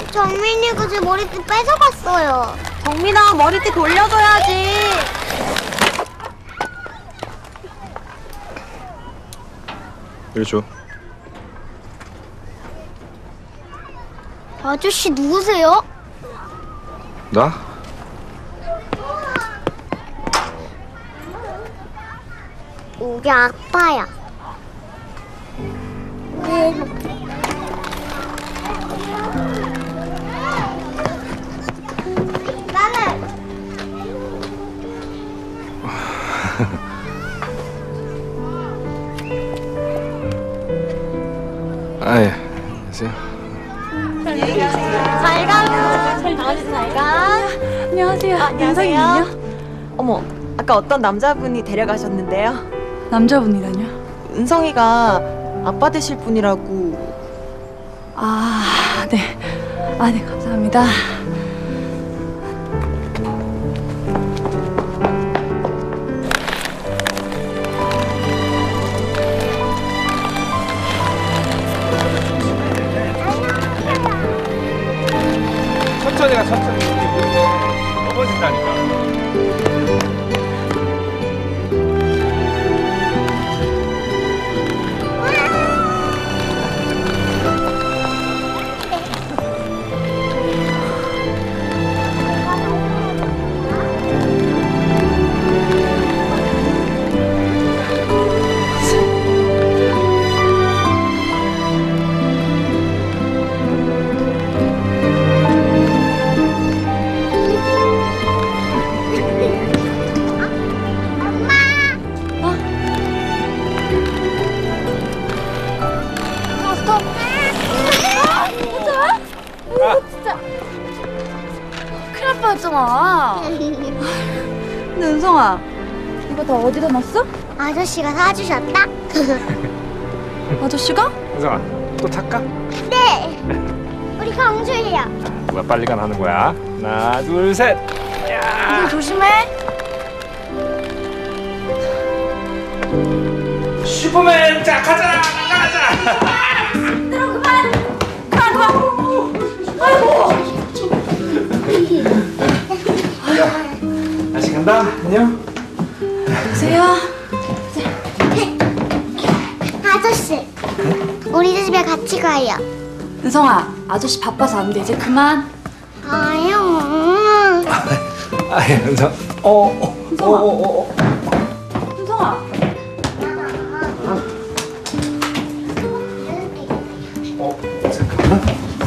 정민이가 제 머리띠 뺏어갔어요. 정민아, 머리띠 돌려줘야지. 이리 줘. 아저씨 누구세요? 나? 우리 아빠야. 나는 아, 예. 안녕하세요. 잘 가. 강아지 잘 가. 안녕하세요. 안녕하세요. 어머, 아까 어떤 남자분이 데려가셨는데요. 남자분이라뇨? 은성이가 아빠 되실 분이라고. 아, 네. 아, 네, 감사합니다. 천천히 가, 천천히. 넘어진다니까. 큰일 날 뻔했잖아. 근데 은성아, 이거 다 어디다 놨어? 아저씨가 사주셨다. 아저씨가? 은성아, 또 탈까? 네. 우리 강주희야. 누가 빨리 가나 하는 거야? 하나, 둘, 셋. 야! 이거 조심해. 슈퍼맨, 자, 가자! 나가자! 다시 간다. 안녕. 보세요. 아저씨. 우리 집에 같이 가요. 은성아, 아저씨 바빠서 안 돼. 이제 그만. 아유. 아, 예, 은성. 은성아. 은성아. 잠깐만.